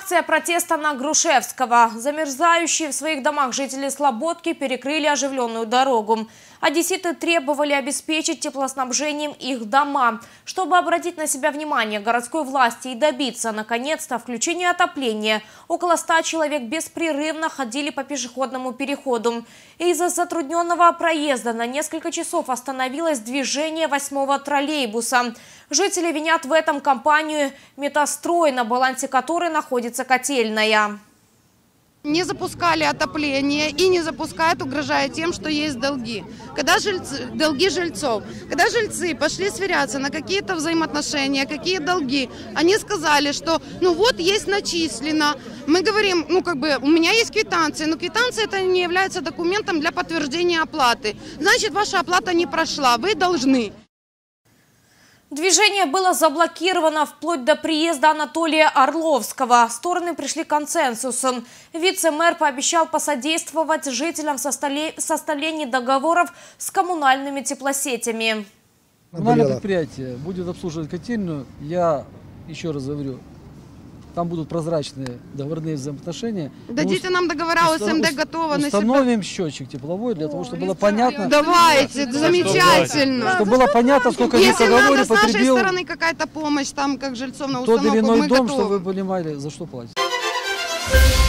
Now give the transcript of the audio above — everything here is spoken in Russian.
Акция протеста на Грушевского. Замерзающие в своих домах жители Слободки перекрыли оживленную дорогу. Одесситы требовали обеспечить теплоснабжением их дома. Чтобы обратить на себя внимание городской власти и добиться, наконец-то, включения отопления, около 100 человек беспрерывно ходили по пешеходному переходу. Из-за затрудненного проезда на несколько часов остановилось движение 8-го троллейбуса. Жители винят в этом компанию «Метастрой», на балансе которой находится котельная. Не запускали отопление и не запускают, угрожая тем, что есть долги. Долги жильцов. Когда жильцы пошли сверяться на какие-то взаимоотношения, какие долги, они сказали, что вот есть начислено. Мы говорим, у меня есть квитанция, но квитанция это не является документом для подтверждения оплаты. Значит, ваша оплата не прошла, вы должны. Движение было заблокировано вплоть до приезда Анатолия Орловского. Стороны пришли к консенсусу. Вице-мэр пообещал посодействовать жителям в составлении договоров с коммунальными теплосетями. Коммунальное предприятие будет обслуживать котельную. Я еще раз говорю, там будут прозрачные договорные взаимоотношения. Дадите нам договора, СМД готова. Установим счетчик тепловой, для того, чтобы было понятно. Давайте, замечательно. Чтобы было понятно, сколько если в договоре надо потребил. С нашей стороны какая-то помощь, там, как жильцов на установку, Тот или иной мы дом, готовы. чтобы вы понимали, за что платить.